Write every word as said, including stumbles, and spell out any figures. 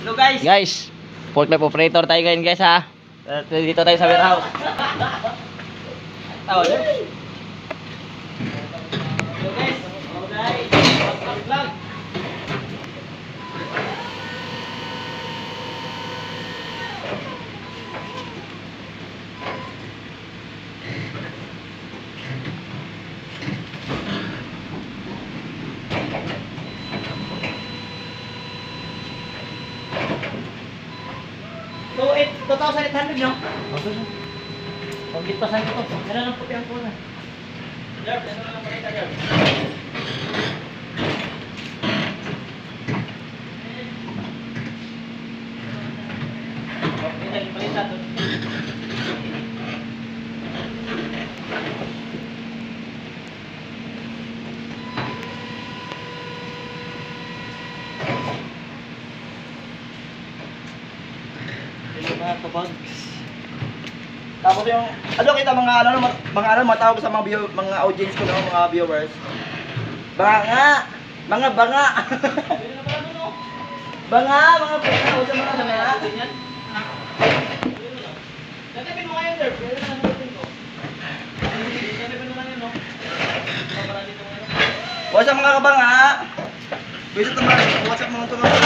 Hello guys. Guys, forklift operator tayo ngayon guys ha. Uh, dito tayo sa warehouse. Tawa niyo. Hello guys. Hello guys. Vlog vlog. So, it, two thousand eight hundred no? Pag dito sa ito, ano lang puti ang kuna? Jerb, ano lang pakita, Jerb? Okay, dahil palita doon. Mga kabags. Tapos yung ano kita mga ano mga ano matawag sa mga view, mga audience ko no, mga viewers. Banga, mga banga. Banga, mga banga o sa mga banga. Tatapin mo kayo there, pero ano natin ko. Tatapin mo kayo no. Para dito ngayon. What's up mga kabanga? Visit naman, what's up mga tunog.